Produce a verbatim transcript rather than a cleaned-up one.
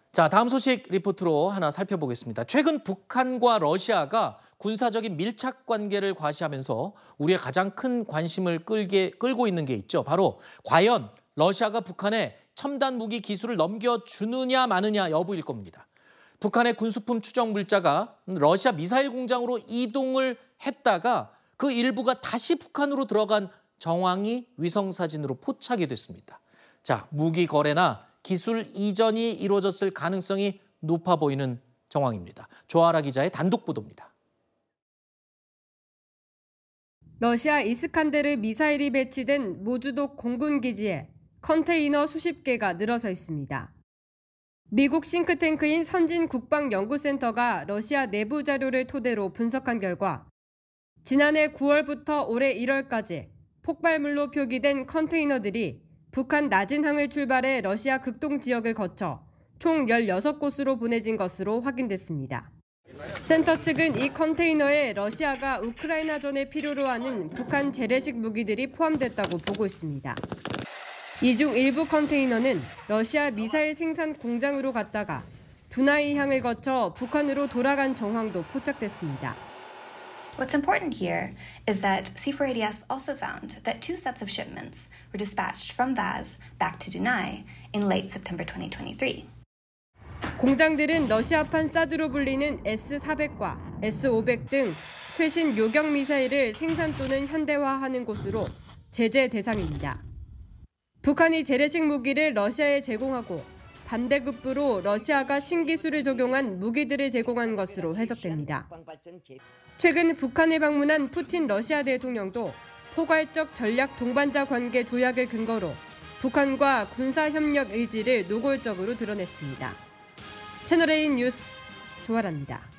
자, 다음 소식 리포트로 하나 살펴보겠습니다. 최근 북한과 러시아가 군사적인 밀착 관계를 과시하면서 우리의 가장 큰 관심을 끌게, 끌고 있는 게 있죠. 바로 과연 러시아가 북한에 첨단 무기 기술을 넘겨주느냐 마느냐 여부일 겁니다. 북한의 군수품 추정 물자가 러시아 미사일 공장으로 이동을 했다가 그 일부가 다시 북한으로 들어간 정황이 위성사진으로 포착이 됐습니다. 자, 무기 거래나 기술 이전이 이루어졌을 가능성이 높아 보이는 정황입니다. 조아라 기자의 단독 보도입니다. 러시아 이스칸데르 미사일이 배치된 모주독 공군 기지에 컨테이너 수십 개가 늘어서 있습니다. 미국 싱크탱크인 선진국방연구센터가 러시아 내부 자료를 토대로 분석한 결과 지난해 구월부터 올해 일월까지 폭발물로 표기된 컨테이너들이 북한 나진항을 출발해 러시아 극동 지역을 거쳐 총 열여섯 곳으로 보내진 것으로 확인됐습니다. 센터 측은 이 컨테이너에 러시아가 우크라이나전에 필요로 하는 북한 재래식 무기들이 포함됐다고 보고 있습니다. 이 중 일부 컨테이너는 러시아 미사일 생산 공장으로 갔다가 두나이항을 거쳐 북한으로 돌아간 정황도 포착됐습니다. What's important here is that C four A D S also found that two sets of shipments were dispatched from Vaz back to Dunai in late September twenty twenty-three. 공장들은 러시아판 사드로 불리는 에스 사백과 에스 오백 등 최신 요격 미사일을 생산 또는 현대화하는 곳으로 제재 대상입니다. 북한이 재래식 무기를 러시아에 제공하고 반대급부로 러시아가 신기술을 적용한 무기들을 제공한 것으로 해석됩니다. 최근 북한에 방문한 푸틴 러시아 대통령도 포괄적 전략 동반자 관계 조약을 근거로 북한과 군사협력 의지를 노골적으로 드러냈습니다. 채널A 뉴스 조아라입니다.